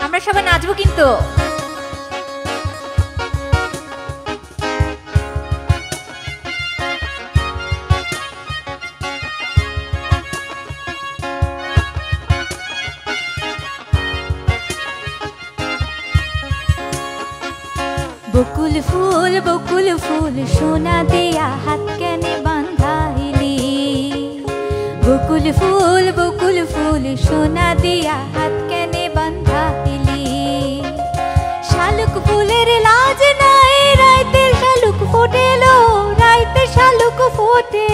আমরা সবাই নাচবো কিন্তু। বকুল ফুল সোনা দিয়া হাত কেনে বাঁধাইলি। বকুল ফুল সোনা দিয়া হাত কেনে বাঁধাইলি। শালুক ফুলের লাজ নাই রাইতে শালুক ফোটেলো, রাইতে শালুক ফোটে।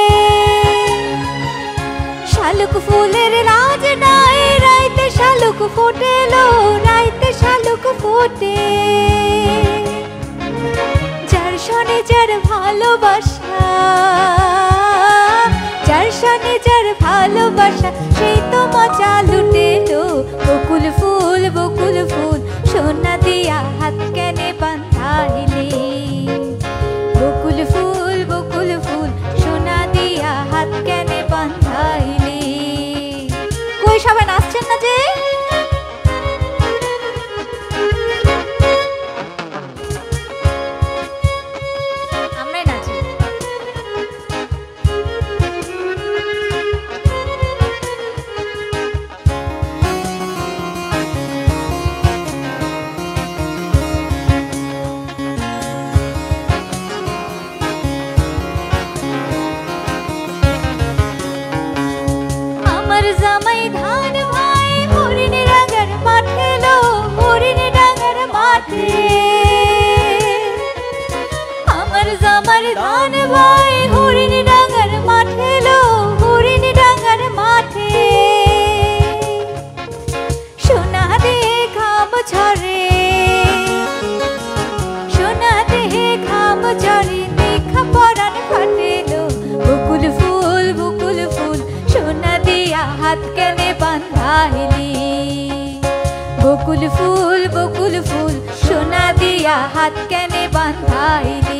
শালুক ফুলের লাজ নাই রাইতে শালুক ফোটেলো, রাইতে শালুক ফোটে। যার সনে যার ভালোবাসা, যার সনে যার ভালোবাসা সেই তো মজা লুটেলো। বকুল ফুল সোনা দিয়া হাত কেনে বাঁধাইলি। বকুল ফুল সোনা দিয়া হাত কেনে বাঁধাইলি। কই সবাই নাচছেন না যে? জামাই ধান ভাই হরিণ ডাঙ্গার মাঠে লো, হরিণ ডাঙ্গার মাঠে। আমার জামার ধান ভাই হরিণ ডাঙ্গার মাঠে লো, হরিণ ডাঙ্গার মাঠে। সোনা দেহে ঘাম ঝরে, সোনা দেহে ঘাম ঝরে, দেখা পরাণ ফাটেলো। বকুল ফুল সোনা দিয়া হাত কেনে বাঁধাইলি। বকুল ফুল সোনা দিয়া হাত কেনে বাঁধাইলি।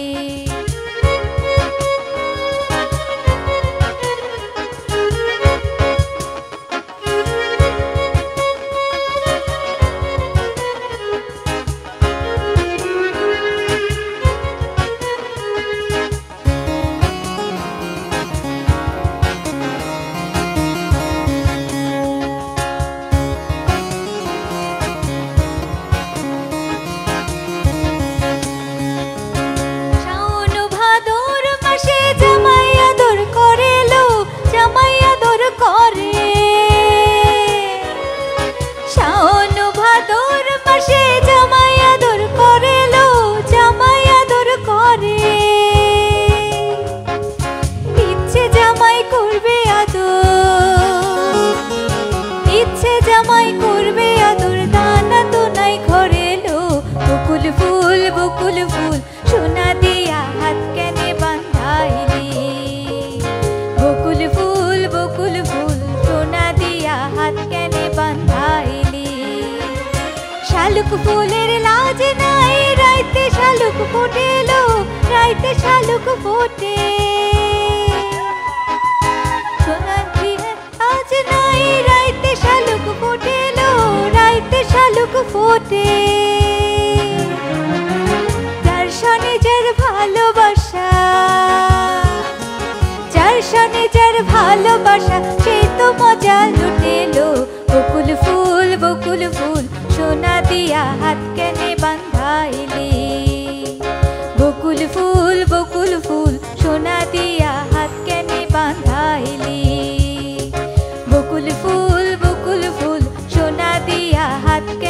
জামাই করবে আদর, দানা তো নাই ঘরে লো। বকুল ফুল সোনা দিয়া হাত কেনে বাঁধাইলি। বকুল ফুল সোনা দিয়া হাত কেনে বাঁধাইলি। শালুক ফুলের লাজ নাই রাইতে শালুক ফোটেলো, রাইতে শালুক ফোটে। আজ নাই রাইতে শালুক ফোটেলো, রাইতে শালুক ফোটে। যার সনে যার ভালোবাসা, যার সনে যার ভালোবাসা সেই তো মজা লুটেলো। বকুল ফুল সোনা দিয়া হাত কেনে বাঁধাইলি। বকুল ফুল সোনা দিয়া হাত কেনে বাঁধাইলি। বকুল ফুল সোনা দিয়া হাত